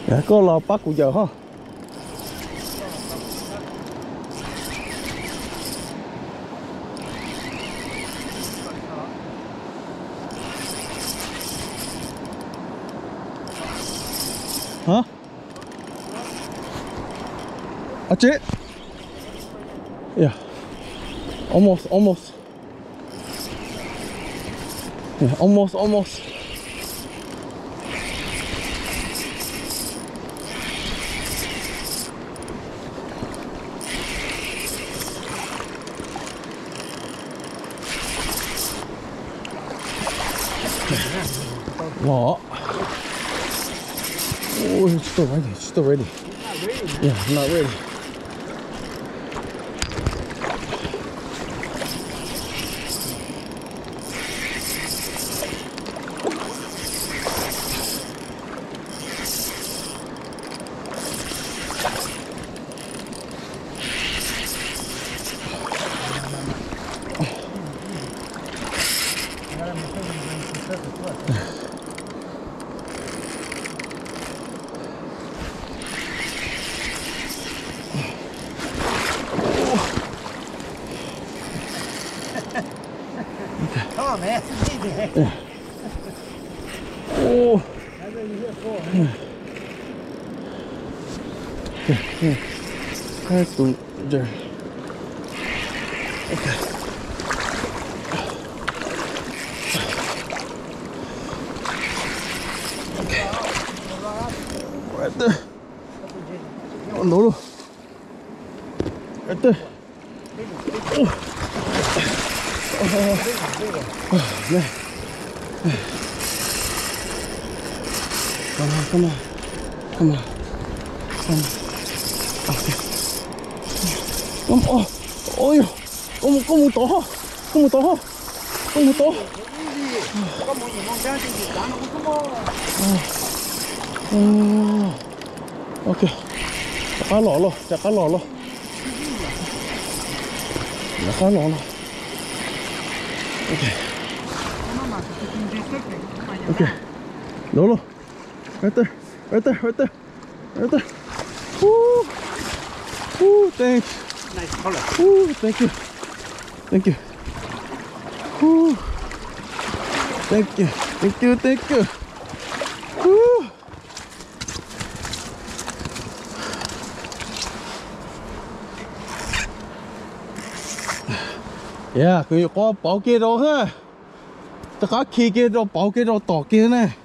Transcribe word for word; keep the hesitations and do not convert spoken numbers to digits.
Dạ, có lò bắt của giờ ha. Hả? That's it? Yeah. Almost, almost. Yeah, almost, almost. What? Oh, it's still ready. It's still ready. Not ready. Yeah, I'm not ready. Come on, man. Yeah. Oh. That's what you're here for. Yeah. Yeah, yeah. That's the there. Okay. Okay. Right there. Oh, no, no. Right there. Oh. Oh, man. Come on, come on. Come on. Come on. Okay. Come on. Oh, yo. Come on, come on, to. Come on, to. Come on, to. Come on, you want to come on. Oh. Okay. Chắc cá lò lo, chắc cá lò lo. Chắc cá lò lo. Okay. Okay. Lolo. Right there. Right there. Right there. Right there. Woo. Woo. Thanks. Nice color. Woo. Thank you. Thank you. Woo. Thank you. Thank you. Thank you. Woo. Yeah, 佢có bỏ kia đâu ha. Tất cả kia kia đâu bỏ kia đâu tỏ kia này.